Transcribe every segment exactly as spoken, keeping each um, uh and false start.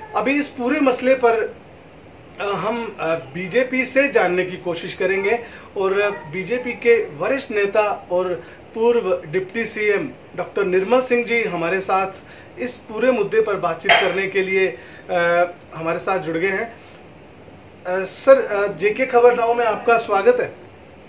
अभी इस पूरे मसले पर हम बीजेपी से जानने की कोशिश करेंगे और बीजेपी के वरिष्ठ नेता और पूर्व deputy CM doctor Nirmal Singh ji हमारे साथ इस पूरे मुद्दे पर बातचीत करने के लिए आ, हमारे साथ जुड़ गए हैं। आ, सर, जेके खबर नाउ में आपका स्वागत है।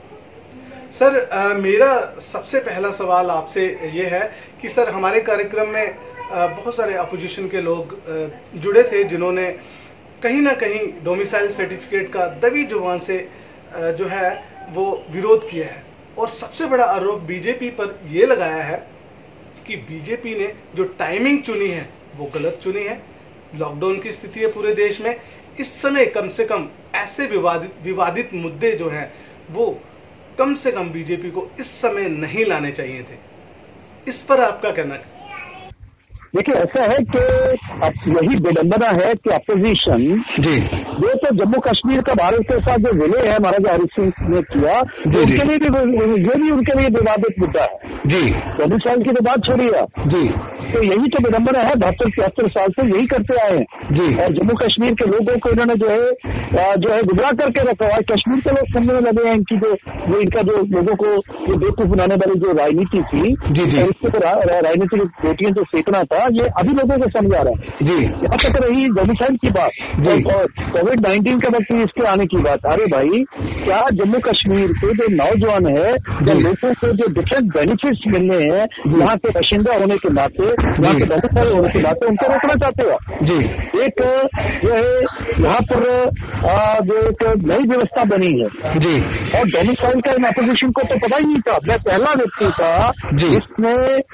सर, आ, मेरा सबसे पहला सवाल आपसे ये है कि सर, हमारे कार्यक्रम में आ, बहुत सारे अपोजिशन के लोग आ, जुड़े थे जिन्होंने कहीं ना कहीं डोमिसाइल सर्टिफिकेट का दबी जुबान से आ, जो है वो विरोध किया है और सबसे बड़ा आरोप बीजेपी पर यह लगाया है कि बीजेपी ने जो टाइमिंग चुनी है वो गलत चुनी है। लॉकडाउन की स्थिति है पूरे देश में, इस समय कम से कम ऐसे विवादित विवादित मुद्दे जो हैं वो कम से कम बीजेपी को इस समय नहीं लाने चाहिए थे। इस पर आपका कहना है? देखिए, ऐसा है कि अब यही विडंबना है कि अपोजिशन जी जो तो जम्मू कश्मीर का भारत के साथ जो विलय है महाराजा हरि सिंह ने किया, जी, उनके लिए भी ये भी उनके लिए विवादित मुद्दा है जी। चौबीस साल की तो बात छोड़िए जी, तो यही तो विडंबना है। बहत्तर तिहत्तर साल से यही करते आए हैं जी। और जम्मू कश्मीर के लोगों को इन्होंने जो है जो है गुमराह करके रखा है। कश्मीर के लोग समझने लगे हैं इनकी जो जो इनका जो लोगों को जो बेवकूफ बनाने वाली जो राजनीति थी जी जी, इसके तो राजनीतिक बेटियों जो सेकना था, ये अभी लोगों को समझ आ रहा है जी। यहाँ तक रही डोमिसाइल की बात और कोविड नाइन्टीन के वक्त इसके आने की बात। अरे भाई, क्या जम्मू कश्मीर के जो नौजवान है, जो लोगों को जो डिफरेंट बेनिफिट्स मिलने हैं यहाँ के बाशिंदा होने के नाते, यहाँ के डोमिसाइल होने के नाते, उनको रोकना चाहते हो जी। एक जो है यहाँ पर जो एक नई व्यवस्था बनी है जी, और डोमिसाइल का इन अपोजिशन को तो पता ही नहीं था। मैं पहला व्यक्ति था जिसने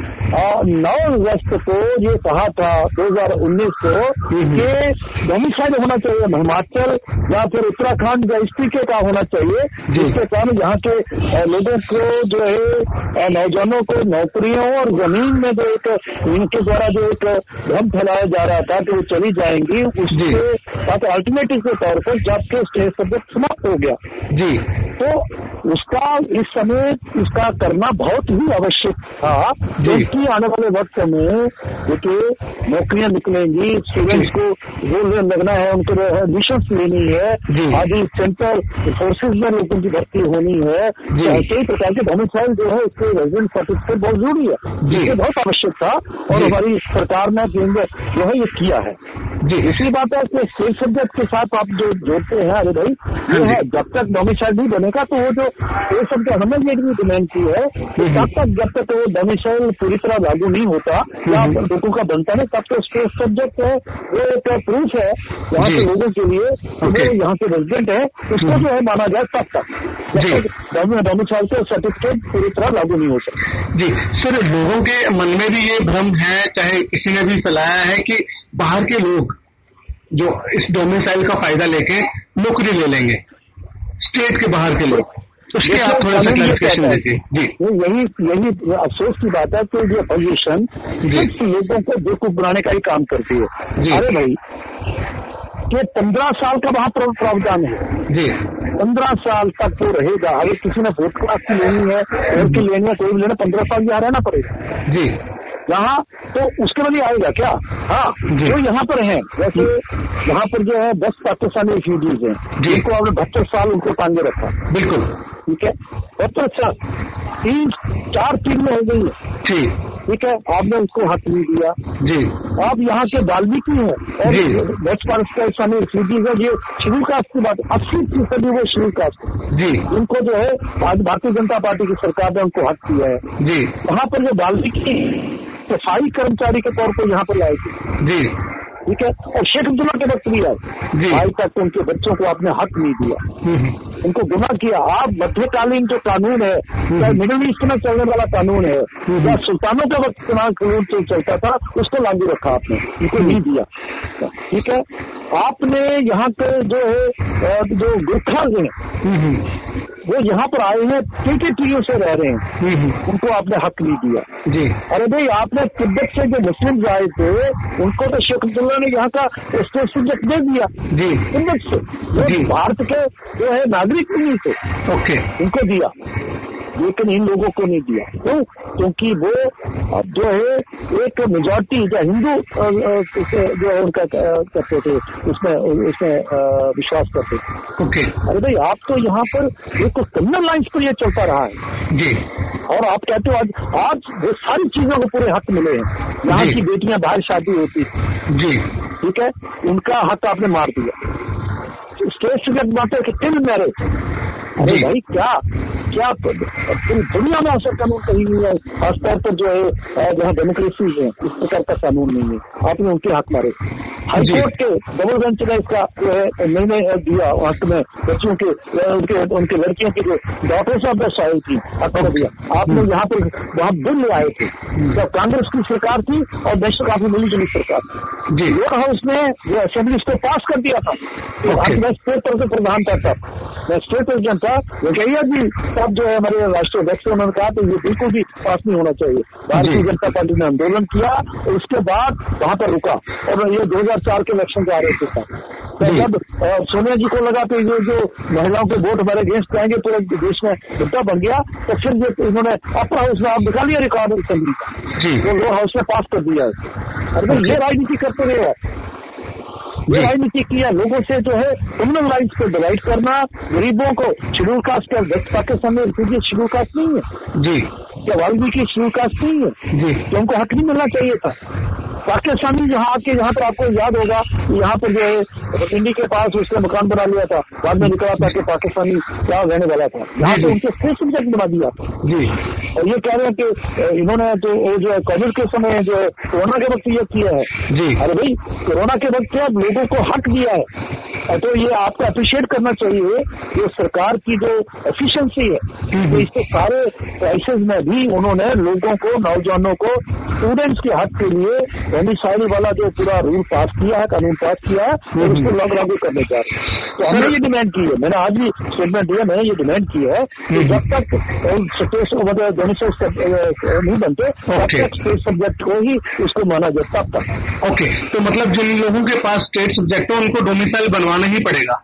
नौ अगस्त को ये कहा था दो हजार उन्नीस को कि डोमिसाइल होना चाहिए हिमाचल या फिर उत्तराखंड या इस तरीके का होना चाहिए, जिसके कारण यहाँ के लोगों को जो है नौजवानों को नौकरियों और जमीन में जो एक इनके द्वारा जो एक भ्रम फैलाया जा रहा था कि वो चली जाएंगी, उसके साथ अल्टरनेटिव के तौर पर जब के स्टेज सब्जेक्ट समाप्त हो गया जी, तो उसका इस समय इसका करना बहुत ही आवश्यक था, क्योंकि आने वाले वक्त में देखिए नौकरियां निकलेंगी, स्टूडेंट्स को जोर लगना है, उनको एडमिशन लेनी है, आदि सेंट्रल फोर्सेज में लोगों की भर्ती होनी है, कई प्रकार के डोमिसाइल जो है उसके रेजिडेंट सर्टिफिकेट बहुत जरूरी है, ये बहुत आवश्यक था और हमारी सरकार ने केंद्र जो है ये किया है जी। दूसरी बात है कि स्टेट सब्जेक्ट के साथ आप जो जोड़ते हैं, अरे भाई ये है जब तक डोमिसाइल नहीं बनेगा तो वो जो स्टेट सब्जेक्ट हमने ये भी डिमांड की है कि तब तक जब तक वो डोमिसाइल पूरी तरह लागू नहीं होता या लोगों का बनता नहीं, तब तक स्टेट सब्जेक्ट है वो एक प्रूफ है यहाँ के लोगों के लिए कि वो यहाँ के रेजिडेंट है, उसको जो है माना जाए तब तक डोमिसाइल के सर्टिफिकेट पूरी तरह लागू नहीं हो सकता जी। सर, लोगों के मन में भी ये भ्रम है, चाहे किसी ने भी फैलाया है कि बाहर के लोग जो इस डोमिसाइल का फायदा लेके नौकरी ले लेंगे, स्टेट के बाहर के लोग, उसके आप थोड़ा सा क्लैरिफिकेशन दीजिए जी। यही यही अफसोस की बात है कि ये अपोजिशन सिर्फ लोगों को बेवकूफ बनाने का ही काम करती है। अरे भाई, कि पंद्रह साल का वहां प्रावधान है जी, पंद्रह साल तक वो रहेगा। अगर किसी ने वोट क्लास की लेनी है, वोट की लेनी है, कोई भी लेना, पंद्रह साल यहाँ रहना पड़ेगा जी यहाँ, तो उसके बाद ही आएगा क्या? हाँ, जो यहाँ पर हैं, वैसे यहाँ पर जो है दस पाकिस्तानी रिफ्यूजीज हैं जिनको आपने बहत्तर साल उनको टांगे रखा, बिल्कुल ठीक है, बहत्तर साल तीन चार तीन में हो गई है जी, ठीक है, आपने उसको हक नहीं दिया जी। आप यहाँ के वाल्मीकि हैं और दस पाकिस्तानी रिफ्यूजीज है, ये शेड्यूल कास्ट की बात, अस्सी फीसदी वो शेड्यूल कास्ट जी, उनको जो है आज भारतीय जनता पार्टी की सरकार ने उनको हक दिया है जी। वहाँ पर जो वाल्मीकि सफाई कर्मचारी के तौर पर यहाँ पर लाए थे जी, ठीक है, और शेख अब्दुल्ला के वक्त भी आए, आज तक उनके बच्चों को आपने हक नहीं दिया, उनको गुनाह किया। आप मध्यकालीन जो कानून है, चाहे मिडिल ईस्ट में चलने वाला कानून है या सुल्तानों के वक्त कानून जो चलता था उसको लागू रखा आपने, उनको नहीं दिया, ठीक है। आपने यहाँ पे जो है जो गुरखाज हैं वो यहाँ पर आए हैं, टीटीटीयू से रह रहे हैं, उनको आपने हक नहीं दिया जी। अरे भाई, आपने तिब्बत से जो मुस्लिम आए थे उनको तो शेख अब्दुल्ला ने यहाँ का स्टेट सब्जेक्ट दे दिया जी, तिब्बत से, वो भारत के जो है नागरिक नहीं थे, ओके, उनको दिया, लेकिन इन लोगों को नहीं दिया। क्यों? क्योंकि वो अब जो है एक मेजॉरिटी जो हिंदू जो है उनका करते थे उसमें उसमें विश्वास करते थे। ओके। अरे भाई आप तो यहाँ पर एक कम्युनल लाइन्स पर ये चलता रहा है जी, और आप कहते हो आज आज वो सारी चीजों को पूरे हक मिले हैं। यहाँ की बेटियां बाहर शादी होती जी, ठीक है, उनका हक आपने मार दिया। स्टेट से बात है कि टिल मैरिज, अरे भाई क्या क्या पूरी दुनिया में ऐसा कानून कहीं नहीं है, खासतौर पर जो है जहाँ डेमोक्रेसी है इस प्रकार का कानून नहीं है। आपने उनके हक मारे। हाईकोर्ट के डबल बेंच ने इसका जो है निर्णय दिया हक में बच्चियों के उनके उनके लड़कियों की जो डॉटर्स ऑफ द सॉइल थी हक में दिया। आपने यहाँ पर वहाँ बिल ले आए थे जब कांग्रेस की सरकार थी और देश काफी मिली जुली सरकार थी। लोअर हाउस ने जो असेंबली इसको पास कर दिया था। मैं स्टेट पर से प्रधान था, मैं स्टेट प्रेसिडेंट था, वो कहिए भी तब जो है हमारे राष्ट्रीय अध्यक्ष उन्होंने कहा तो ये बिल्कुल भी पास नहीं होना चाहिए। भारतीय जनता पार्टी ने आंदोलन किया और उसके बाद वहां पर रुका और ये दो हजार चार के इलेक्शन आ रहे थे तो जब सोनिया जी को लगा तो ये जो महिलाओं के वोट हमारे अगेंस्ट जाएंगे पूरे देश में मुद्दा बन गया तो फिर ये इन्होंने अपर हाउस में आप निकाल लिया रिकॉर्ड असेंबली का, वो लोअर हाउस में पास कर दिया है। अरे भाई ये राजनीति करते रहे, ये राजनीति किया लोगों से जो है कम्युनल लाइन्स को डिवाइड करना, गरीबों को शेड्यूल कास्ट का वेस्ट पाकिस्तान में रिफ्यूजी शेड्यूल कास्ट नहीं है जी, क्या वाल्मीकि शेड्यूल कास्ट नहीं है जी, तो उनको हक नहीं मिलना चाहिए था। पाकिस्तानी जहाँ आके यहाँ पर आपको याद होगा यहाँ पर जो है इंडी के पास उसने मकान बना लिया था, बाद में निकला था कि पाकिस्तानी क्या रहने वाला था, यहाँ पे उनके स्टेट सब्जेक्ट बना दिया जी। और ये कह रहे हैं कि इन्होंने तो जो है कोविड के समय जो है कोरोना के वक्त ये किया है जी। अरे भाई कोरोना के वक्त क्या लोगों को हक दिया है, तो ये आपको अप्रिशिएट करना चाहिए ये सरकार की जो एफिशिएंसी है। तो इसके सारे क्राइसिस में भी उन्होंने लोगों को, नौजवानों को, स्टूडेंट्स के हक के लिए डोमिसाइल वाला जो पूरा रूल पास किया है, कानून पास किया है और उसको लागू लागू करने जा रहे हैं। तो हमने ये डिमांड की है, मैंने आज भी स्टेटमेंट दिया, मैंने ये डिमांड की है कि जब तक मतलब डोमिसाइल नहीं बनते तब तक स्टेट सब्जेक्ट को ही उसको माना जाए तब तक। ओके, तो मतलब जिन लोगों के पास स्टेट सब्जेक्ट हो उनको डोमिसाइल बनवाना ही पड़ेगा।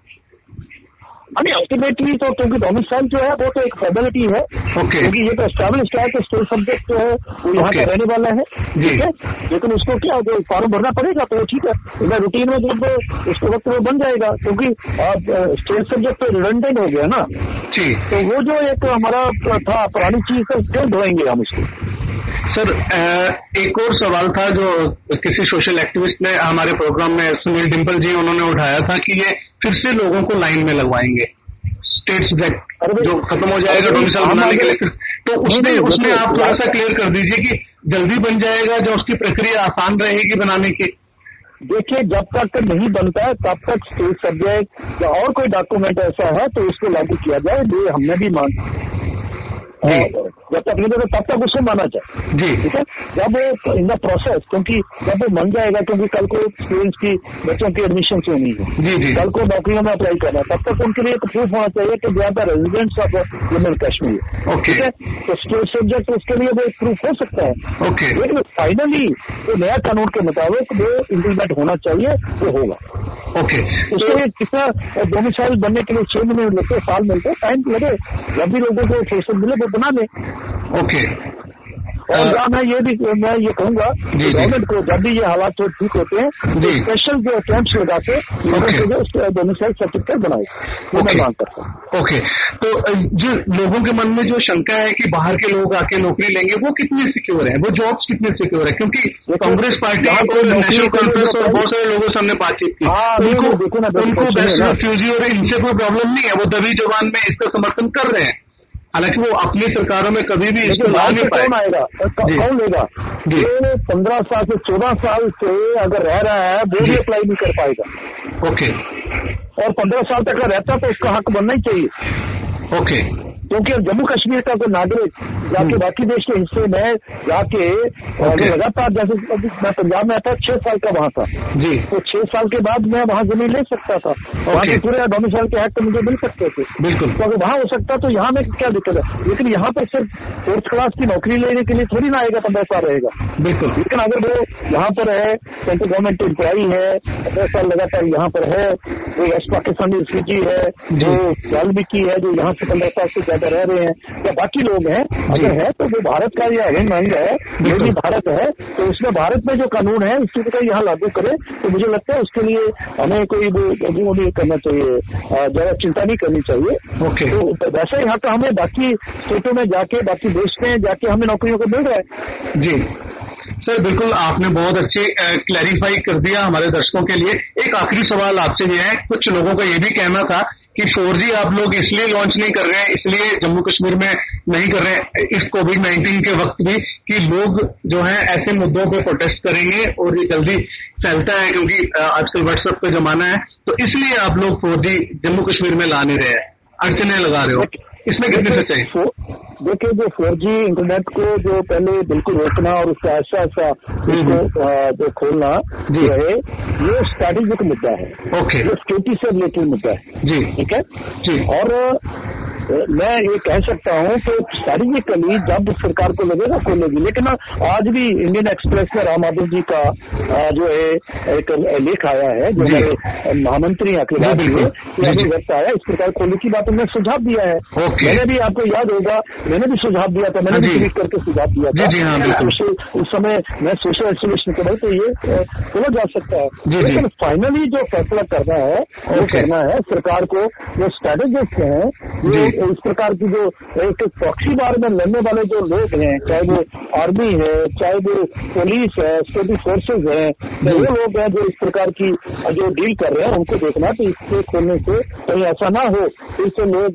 अरे अल्टीमेटली तो क्योंकि डोमिसाइल जो है वो तो एक फॉर्मेलिटी है okay. क्योंकि ये तो एस्टैब्लिश्ड है कि स्टेट सब्जेक्ट जो है वो यहाँ okay. का रहने वाला है ठीक है, लेकिन उसको क्या जो फॉर्म भरना पड़ेगा तो वो ठीक है मैं रूटीन में जब उसके वक्त वो बन जाएगा क्योंकि स्टेट सब्जेक्ट तो रिडंडेंट हो गया ना जी। तो वो जो एक हमारा था पुरानी चीज तो क्यों ढोएंगे हम उसको। सर एक और सवाल था जो किसी सोशल एक्टिविस्ट ने हमारे प्रोग्राम में सुनील डिम्पल जी उन्होंने उठाया था कि ये फिर से लोगों को लाइन में लगवाएंगे स्टेट सब्जेक्ट जो खत्म हो जाएगा डोमिसाइल बनाने के लिए, तो उसमें उसमें आप थोड़ा सा क्लियर कर दीजिए कि जल्दी बन जाएगा जो उसकी प्रक्रिया आसान रहेगी बनाने की। देखिए जब तक नहीं बनता है तब तक स्टेट सब्जेक्ट या और कोई डॉक्यूमेंट ऐसा है तो उसको लागू किया जाए, ये हमने भी मान जब तक नहीं तो तब तक उसको माना जाए जी ठीक है। जब वो इन द प्रोसेस क्योंकि जब वो बन जाएगा क्योंकि कल को स्टूडेंट्स की बच्चों की एडमिशन होनी है जी जी कल को नौकरियों में अप्लाई करना है तब तक उनके लिए एक प्रूफ होना चाहिए कि they are the residents of Jammu Kashmir ठीक है। तो स्टेट सब्जेक्ट उसके लिए वो एक प्रूफ हो सकता है ओके, लेकिन फाइनली वो नया कानून के मुताबिक वो इम्प्लीमेंट होना चाहिए वो होगा ओके। उसके लिए कितना डोमिसाइल बनने के लिए छह महीने लगते साल मिलते टाइम लगे, जब भी लोगों को फुर्सत मिले वो बना ले ओके। और जहाँ मैं ये भी मैं ये कहूंगा गवर्नमेंट को जब भी ये हालात तो ठीक होते हैं स्पेशल जो कैंप्स लगा के डोमिसाइल सर्टिफिकेट बनाए वो मैं मांग करता हूँ ओके। तो जो लोगों के मन में जो शंका है कि बाहर के लोग आके नौकरी लेंगे वो कितनी सिक्योर है, वो जॉब्स कितनी सिक्योर है, क्योंकि कांग्रेस पार्टी और नेशनल कॉन्फ्रेंस और बहुत सारे लोगों से हमने बातचीत की उनको उनको बेस्ट रिफ्यूजी और इनसे कोई प्रॉब्लम नहीं है, वो दबी जबान में इसका समर्थन कर रहे हैं, हालांकि वो अपनी सरकारों में कभी भी इसको ला नहीं पाए। कौन आएगा कौन लेगा ये पंद्रह साल से चौदह साल से अगर रह रहा है वो भी अप्लाई नहीं कर पाएगा ओके। और पंद्रह साल तक का रहता तो उसका हक बनना ही चाहिए ओके, क्योंकि जम्मू कश्मीर का कोई नागरिक जाके बाकी देश के हिस्से में जाके लगातार जैसे मैं पंजाब में था छह साल का वहाँ था जी, तो छह साल के बाद मैं वहाँ जमीन ले सकता था, वहाँ के पूरे डोमिसाइल के हक तो मुझे मिल सकते थे बिल्कुल, तो अगर वहाँ हो सकता तो यहाँ में क्या दिक्कत है। लेकिन यहाँ पर सिर्फ फोर्थ क्लास की नौकरी लेने के लिए थोड़ी ना आएगा पंद्रह साल रहेगा बिल्कुल, लेकिन अगर वो यहाँ पर है सेंट्रल गवर्नमेंट एम्प्लॉई है पंद्रह साल लगातार यहाँ पर है, वो वेस्ट पाकिस्तानी रिफ्यूजी है, जो वाल्मीकि है जो यहाँ से पंद्रह साल से ज्यादा रह रहे हैं या बाकी लोग हैं, अगर है तो वो भारत का यह अभिन्न अंग है, ये भी भारत है, तो उसमें भारत में जो कानून है उसी का यहाँ लागू करे, तो मुझे लगता है उसके लिए हमें कोई वो नहीं करना चाहिए, ज्यादा चिंता नहीं करनी चाहिए। ओके, तो वैसे यहाँ तो हमें बाकी स्टेटों में जाके, बाकी देश में जाके हमें नौकरियों को मिल रहा है। जी सर, बिल्कुल आपने बहुत अच्छे क्लैरिफाई कर दिया हमारे दर्शकों के लिए। एक आखिरी सवाल आपसे ये है, कुछ लोगों का ये भी कहना था कि फोर जी आप लोग इसलिए लॉन्च नहीं कर रहे हैं, इसलिए जम्मू कश्मीर में नहीं कर रहे हैं इस कोविड नाइन्टीन के वक्त भी, कि लोग जो है ऐसे मुद्दों पे प्रोटेस्ट करेंगे और ये जल्दी फैलता है, क्योंकि आजकल व्हाट्सएप का जमाना है, तो इसलिए आप लोग फोर जी जम्मू कश्मीर में ला नहीं रहे हैं, अड़चने लगा रहे हो, इसमें कितनी सच्चाई? देखिए, जो फोर जी इंटरनेट को जो पहले बिल्कुल रोकना और उसका ऐसा ऐसा उसको जो खोलना जो है, ये स्ट्रैटेजिक मुद्दा है। ओके, ये सिक्योरिटी से रिलेटेड मुद्दा है। जी, ठीक है जी। और मैं ये कह सकता हूँ कि स्ट्रैटेजिकली जब सरकार को लगेगा खोलेगी, लेकिन आज भी इंडियन एक्सप्रेस में राम माधव जी का जो है एक लेख आया है, जो हमारे महामंत्री अखिलेश जी अभी व्यक्त आया, इस प्रकार खोलने की बात उन्होंने सुझाव दिया है। मैंने भी, आपको याद होगा, मैंने भी सुझाव दिया था, मैंने भी ट्वीट करके सुझाव दिया था। जी, हाँ, उस समय मैं सोशल आइसोलेशन के बाद तो ये खोला जा सकता है, लेकिन फाइनली जो फैसला करना है वो करना है सरकार को। जो स्ट्रैटेजिस्ट हैं, जो इस प्रकार की जो एक प्रॉक्सी वार में लड़ने वाले जो लोग हैं, चाहे वो आर्मी है, चाहे वो पुलिस है, सिक्योरिटी फोर्सेज है, तो वो लोग हैं जो इस प्रकार की जो डील कर रहे हैं, उनको देखना तो इससे खोलने से कहीं ऐसा ना हो, इससे लोग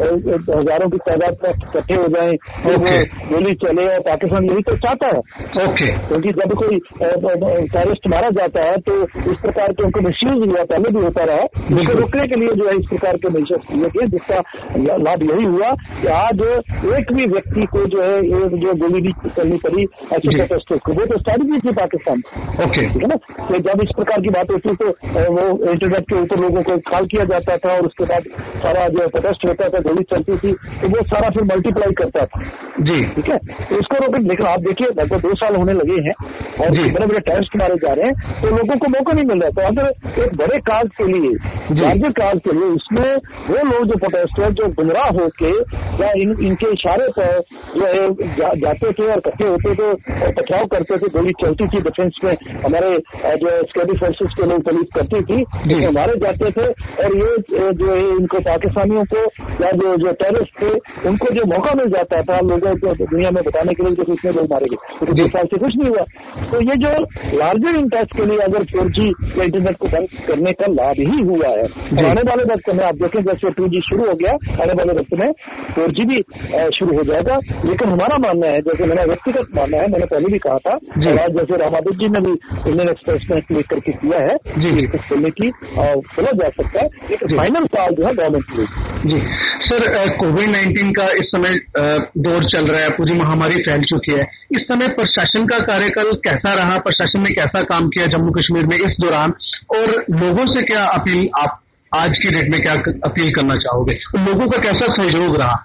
हजारों की तादाद में इकट्ठे हो जाएं, तो वो गोली चले, और पाकिस्तान यही तो चाहता है। ओके, क्योंकि जब कोई टेररिस्ट मारा जाता है तो इस प्रकार के उनको मिसयूज हुआ, पहले भी होता रहा, उसको रोकने के लिए जो है इस प्रकार के मेजर्स किए गए, जिसका लाभ यही हुआ कि आज एक भी व्यक्ति को जो है ये जो गोली नहीं करनी पड़ी ऐसे प्रोटेस्टर्स को, वो तो स्ट्रैटेजी थी पाकिस्तान। ओके, ठीक है ना। तो जब इस प्रकार की बात होती तो वो इंटरनेट के ऊपर लोगों को कॉल किया जाता था, और उसके बाद सारा जो प्रोटेस्ट होता था, गोली चलती थी, तो वो सारा फिर मल्टीप्लाई करता था। जी, ठीक है, तो इसको रोके। लेकिन आप देखिए, लगभग दो साल होने लगे हैं और बड़े बड़े टेररिस्ट मारे जा रहे हैं, तो लोगों को मौका नहीं मिल रहा। तो अगर एक बड़े काज के लिए, लार्जर काज के लिए, इसमें वो लोग जो प्रोटेस्टर जो गुमराह होके या इन, इनके इशारे पर जो है जा, जाते थे और इकट्ठे होते थे और पथराव करते थे, गोली चलती थी डिफेंस में, हमारे जो सिक्योरिटी फोर्सेज के लोग पुलिस करती थी, तो मारे जाते थे। और ये जो है इनको पाकिस्तानियों को या जो जो टेररिस्ट थे उनको जो मौका मिल जाता था लोगों को दुनिया में बताने के लिए कि कितने लोग मारे गए, तो दो साल से कुछ नहीं हुआ। तो ये जो लार्जर इंटरेस्ट के लिए अगर फोर जी या इंटरनेट को बंद करने का लाभ ही हुआ है, और आने वाले वक्त में आप देखें जैसे टू जी शुरू हो गया, आने वाले वक्त में फोर जी भी शुरू हो जाएगा। लेकिन हमारा मानना है, जैसे मेरा व्यक्तिगत मानना है, मैंने पहले भी कहा था, और आज जैसे राम माधव जी ने भी इंडियन एक्सप्रेस में क्लिक करके किया है इसको खोलने की, खोला जा सकता है, लेकिन फाइनल कॉल जो है गवर्नमेंट की। जी सर, कोविड नाइन्टीन का इस समय दौर चल रहा है, पूरी महामारी फैल चुकी है, इस समय प्रशासन का कार्यकाल कैसा रहा, प्रशासन ने कैसा काम किया जम्मू कश्मीर में इस दौरान, और लोगों से क्या अपील, आप आज की डेट में क्या अपील करना चाहोगे, लोगों का कैसा सहयोग रहा?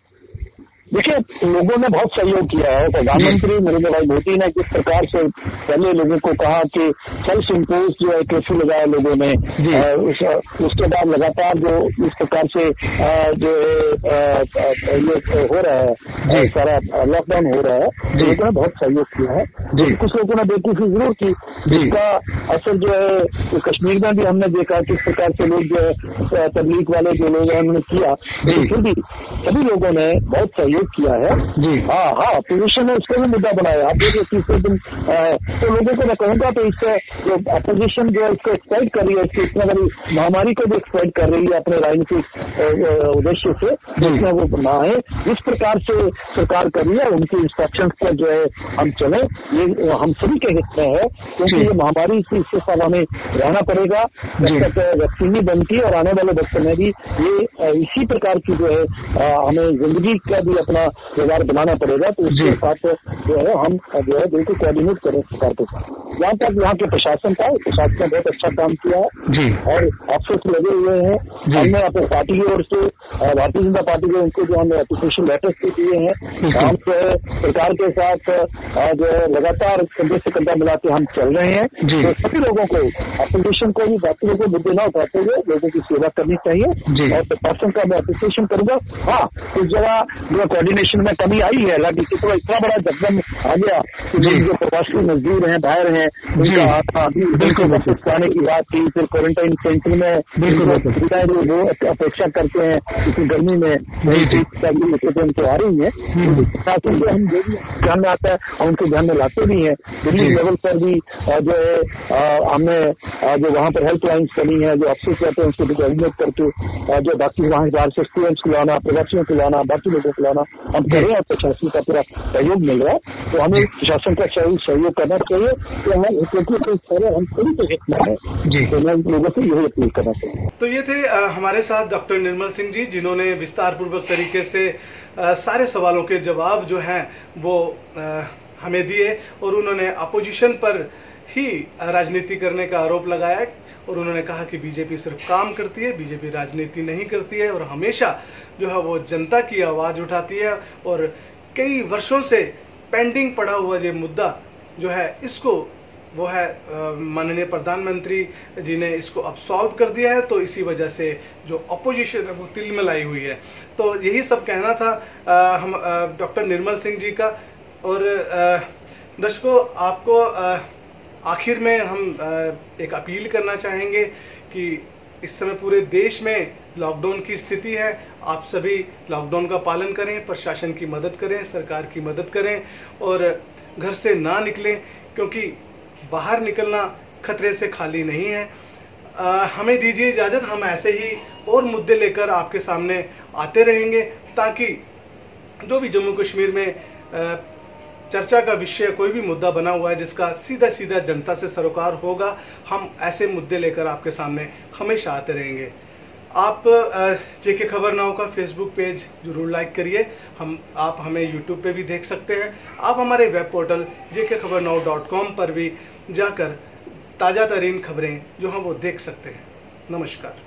देखिए, लोगों ने बहुत सहयोग किया है। प्रधानमंत्री नरेंद्र भाई मोदी ने जिस प्रकार से पहले लोगों को कहा कि सेल्फ इम्पोज जो है कर्फ्यू लगाया लोगों ने, उस, उसके बाद लगातार जो इस प्रकार से जो ये हो रहा है, सारा लॉकडाउन हो रहा है, लोगों ने बहुत सहयोग किया है। कुछ लोगों ने बेवकूफी जरूर की, जिसका असर जो है कश्मीर में भी हमने देखा किस प्रकार से लोग जो है तबलीग वाले जो लोग हैं उन्होंने किया, लेकिन फिर भी सभी लोगों ने बहुत सहयोग किया है। जी हाँ हाँ अपोजिशन ने इसको भी मुद्दा बनाया। आप देखिए तीसरे दिन तो लोगों को मैं कहूँगा तो इससे जो अपोजिशन जो है इसको एक्सप्लॉइट कर रही है, इसकी इतना बड़ी महामारी को भी एक्सप्लॉइट कर रही है अपने राजनीतिक उद्देश्य से, जिसमें वो ना है जिस प्रकार से सरकार कर रही है, उनकी इंस्ट्रक्शन पर जो है हम चले, ये हम सभी के हित में है, क्योंकि ये महामारी से इसके साथ हमें रहना पड़ेगा जब तक वैक्सीन नहीं बनती, और आने वाले वक्त में भी ये इसी प्रकार की जो है हमें जिंदगी का भी अपना व्यवहार बनाना पड़ेगा। तो इसके साथ जो है हम जो है बिल्कुल कोऑर्डिनेट करें सरकार के साथ। जहाँ तक यहाँ के प्रशासन का, प्रशासन ने बहुत अच्छा काम किया है जी, और ऑफिस लगे हुए हैं। हमने अपने पार्टी की ओर से, भारतीय जनता पार्टी के उनको जो हमने एप्लीकेशन लेटर्स भी दिए हैं, हम जो है सरकार के साथ जो है लगातार कंधे से कंधा मिला के हम चल रहे हैं। तो सभी लोगों को, अपोजिशन को भी, बाकी लोगों को मुद्दे न उठाते हुए लोगों की सेवा करनी चाहिए और प्रशासन का मैं अप्रिसिएशन करूंगा। हाँ, कुछ जगह जो कोऑर्डिनेशन में कमी आई है, हालांकि तो इतना बड़ा जख्म आ गया कि जो प्रवासी मजदूर हैं, बाहर हैं, उनका आना, बिल्कुल वापस आने की बात थी, फिर क्वारंटाइन सेंटर में सुविधाएं वो अपेक्षा करते हैं, क्योंकि गर्मी में उनको आ रही है, साथ ही हम जो भी ध्यान में आता है हम उनको ध्यान में लाते भी हैं। दिल्ली लेवल पर भी जो है हमने जो वहाँ पर हेल्पलाइंस बनी है, जो अफसर रहते हैं उसको भी कोऑर्डिनेट करके जो बाकी वहाँ बाहर से स्टूडेंट्स को लाना, प्रवासियों को लाना, बाकी लोगों को लाना हम करें और प्रशासन का पूरा सहयोग मिल रहा है। तो हमें प्रशासन का सहयोग करना चाहिए, तो हम क्योंकि हम पूरी तरीके है तो मैं लोगों से यही अपील करना चाहिए। तो ये थे आ, हमारे साथ डॉक्टर निर्मल सिंह जी, जिन्होंने विस्तार पूर्वक तरीके से आ, सारे सवालों के जवाब जो हैं वो आ, हमें दिए और उन्होंने अपोजिशन पर ही राजनीति करने का आरोप लगाया और उन्होंने कहा कि बीजेपी सिर्फ काम करती है, बीजेपी राजनीति नहीं करती है और हमेशा जो है वो जनता की आवाज़ उठाती है और कई वर्षों से पेंडिंग पड़ा हुआ ये मुद्दा जो है इसको वो है माननीय प्रधानमंत्री जी ने इसको अब सॉल्व कर दिया है। तो इसी वजह से जो अपोजिशन है वो तिलमिलाई हुई है। तो यही सब कहना था आ, हम डॉक्टर निर्मल सिंह जी का। और दर्शकों, आपको आ, आखिर में हम आ, एक अपील करना चाहेंगे कि इस समय पूरे देश में लॉकडाउन की स्थिति है। आप सभी लॉकडाउन का पालन करें, प्रशासन की मदद करें, सरकार की मदद करें और घर से ना निकलें, क्योंकि बाहर निकलना खतरे से खाली नहीं है। आ, हमें दीजिए इजाज़त, हम ऐसे ही और मुद्दे लेकर आपके सामने आते रहेंगे ताकि जो भी जम्मू कश्मीर में आ, चर्चा का विषय कोई भी मुद्दा बना हुआ है जिसका सीधा सीधा जनता से सरोकार होगा, हम ऐसे मुद्दे लेकर आपके सामने हमेशा आते रहेंगे। आप जेके खबर नाउ का फेसबुक पेज जरूर लाइक करिए। हम आप हमें यूट्यूब पे भी देख सकते हैं। आप हमारे वेब पोर्टल जे के खबर नाउ डॉट कॉम पर भी जाकर ताज़ा तरीन खबरें जो हैं वो देख सकते हैं। नमस्कार।